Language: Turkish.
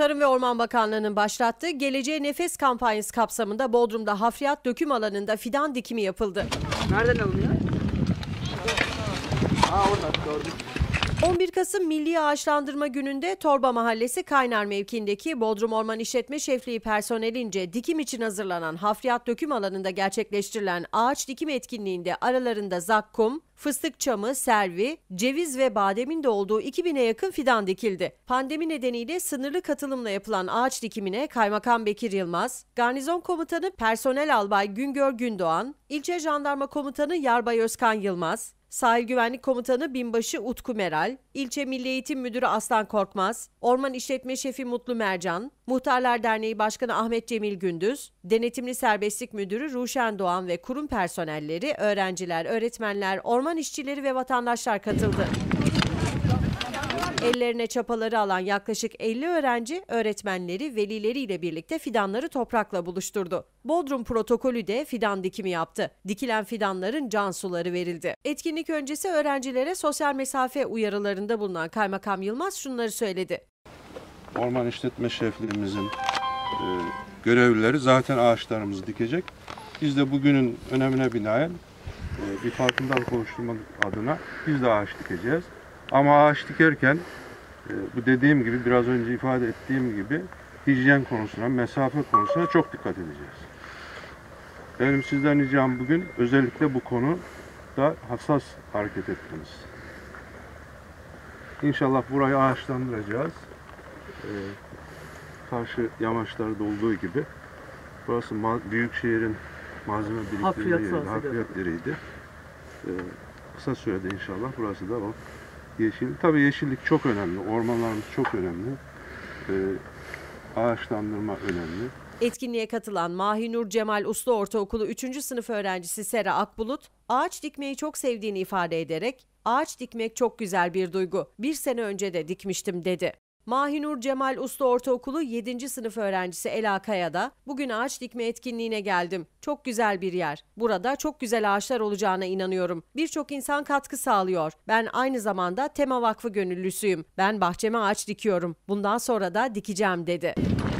Tarım ve Orman Bakanlığı'nın başlattığı Geleceğe Nefes kampanyası kapsamında Bodrum'da hafriyat döküm alanında fidan dikimi yapıldı. Nereden alınıyor? Orada gördüm. 11 Kasım Milli Ağaçlandırma Günü'nde Torba Mahallesi Kaynar mevkiindeki Bodrum Orman İşletme Şefliği personelince dikim için hazırlanan hafriyat döküm alanında gerçekleştirilen ağaç dikim etkinliğinde aralarında zakkum, fıstık çamı, servi, ceviz ve bademin de olduğu 2000'e yakın fidan dikildi. Pandemi nedeniyle sınırlı katılımla yapılan ağaç dikimine Kaymakam Bekir Yılmaz, Garnizon Komutanı Personel Albay Güngör Gündoğan, İlçe Jandarma Komutanı Yarbay Özkan Yılmaz, Sahil Güvenlik Komutanı Binbaşı Utku Meral, İlçe Milli Eğitim Müdürü Aslan Korkmaz, Orman İşletme Şefi Mutlu Mercan, Muhtarlar Derneği Başkanı Ahmet Cemil Gündüz, Denetimli Serbestlik Müdürü Ruşen Doğan ve kurum personelleri, öğrenciler, öğretmenler, orman işçileri ve vatandaşlar katıldı. Ellerine çapaları alan yaklaşık 50 öğrenci, öğretmenleri, velileriyle birlikte fidanları toprakla buluşturdu. Bodrum protokolü de fidan dikimi yaptı. Dikilen fidanların can suları verildi. Etkinlik öncesi öğrencilere sosyal mesafe uyarılarında bulunan Kaymakam Yılmaz şunları söyledi. Orman İşletme Şefliğimizin görevlileri zaten ağaçlarımızı dikecek. Biz de bugünün önemine binaen bir farkındalık oluşturmak adına biz de ağaç dikeceğiz. Ama ağaç dikerken bu dediğim gibi biraz önce ifade ettiğim gibi hijyen konusuna, mesafe konusuna çok dikkat edeceğiz. Benim sizden ricam bugün özellikle bu konuda hassas hareket etmeniz. İnşallah burayı ağaçlandıracağız. Karşı yamaçlarda olduğu gibi. Burası Büyükşehir'in malzeme biriktirme hafriyat yeriydi. Kısa sürede inşallah burası da o. Tabii yeşillik çok önemli, ormanlarımız çok önemli, ağaçlandırma önemli. Etkinliğe katılan Mahinur Cemal Uslu Ortaokulu 3. sınıf öğrencisi Sera Akbulut, ağaç dikmeyi çok sevdiğini ifade ederek, "Ağaç dikmek çok güzel bir duygu. 1 sene önce de dikmiştim." dedi. Mahinur Cemal Uslu Ortaokulu 7. sınıf öğrencisi Ela Kaya da "Bugün ağaç dikme etkinliğine geldim. Çok güzel bir yer. Burada çok güzel ağaçlar olacağına inanıyorum. Birçok insan katkı sağlıyor. Ben aynı zamanda Tema Vakfı gönüllüsüyüm. Ben bahçeme ağaç dikiyorum. Bundan sonra da dikeceğim." dedi.